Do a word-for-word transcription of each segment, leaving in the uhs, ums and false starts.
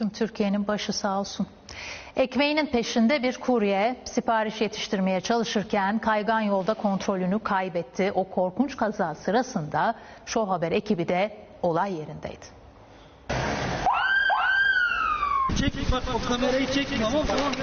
Tüm Türkiye'nin başı sağ olsun. Ekmeğinin peşinde bir kurye sipariş yetiştirmeye çalışırken kaygan yolda kontrolünü kaybetti. O korkunç kaza sırasında Show Haber ekibi de olay yerindeydi. Çek bak, o kamerayı çek. Tamam tamam.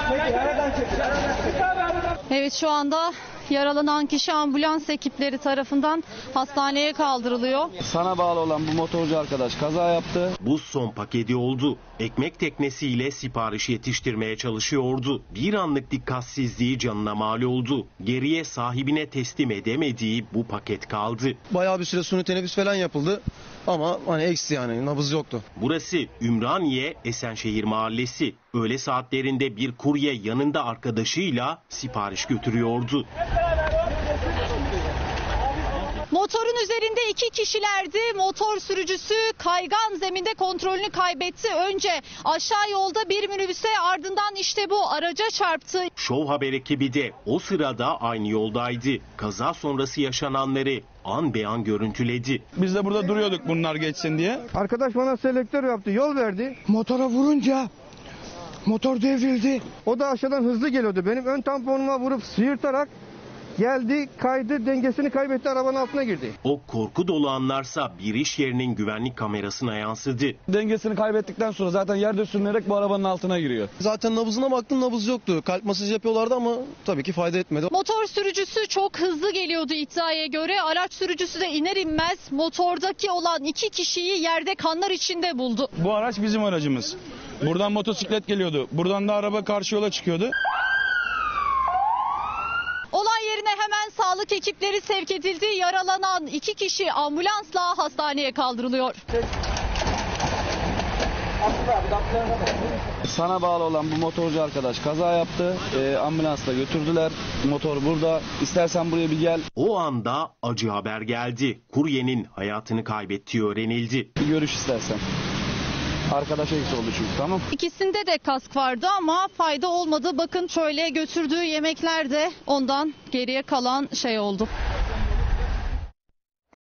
Evet, şu anda yaralanan kişi ambulans ekipleri tarafından hastaneye kaldırılıyor. Sana bağlı olan bu motorcu arkadaş kaza yaptı. Bu son paketi oldu. Ekmek teknesiyle sipariş yetiştirmeye çalışıyordu. Bir anlık dikkatsizliği canına mal oldu. Geriye sahibine teslim edemediği bu paket kaldı. Bayağı bir süre suni teneffüs falan yapıldı. Ama hani eksi yani nabız yoktu. Burası Ümraniye Esenşehir Mahallesi. Öğle saatlerinde bir kurye yanında arkadaşıyla sipariş götürüyordu. Motorun üzerinde iki kişilerdi. Motor sürücüsü kaygan zeminde kontrolünü kaybetti. Önce aşağı yolda bir minibüse, ardından işte bu araca çarptı. Show Haber ekibi de o sırada aynı yoldaydı. Kaza sonrası yaşananları an be an görüntüledi. Biz de burada duruyorduk bunlar geçsin diye. Arkadaş bana selektör yaptı, yol verdi. Motora vurunca motor devrildi. O da aşağıdan hızlı geliyordu. Benim ön tamponuma vurup sıyırtarak geldi, kaydı, dengesini kaybetti, arabanın altına girdi. O korku dolu anlarsa bir iş yerinin güvenlik kamerasına yansıdı. Dengesini kaybettikten sonra zaten yerde sürünerek bu arabanın altına giriyor. Zaten nabızına baktım, nabız yoktu. Kalp masajı yapıyorlardı ama tabii ki fayda etmedi. Motor sürücüsü çok hızlı geliyordu iddiaya göre. Araç sürücüsü de iner inmez motordaki olan iki kişiyi yerde kanlar içinde buldu. Bu araç bizim aracımız. Buradan motosiklet geliyordu. Buradan da araba karşı yola çıkıyordu. Olay yerine hemen sağlık ekipleri sevk edildi. Yaralanan iki kişi ambulansla hastaneye kaldırılıyor. Sana bağlı olan bu motorcu arkadaş kaza yaptı. Ee, ambulansla götürdüler. Motor burada. İstersen buraya bir gel. O anda acı haber geldi. Kuryenin hayatını kaybettiği öğrenildi. Bir görüş istersen. Arkadaşa his oldu çünkü, tamam. İkisinde de kask vardı ama fayda olmadı. Bakın şöyle götürdüğü yemekler de ondan geriye kalan şey oldu.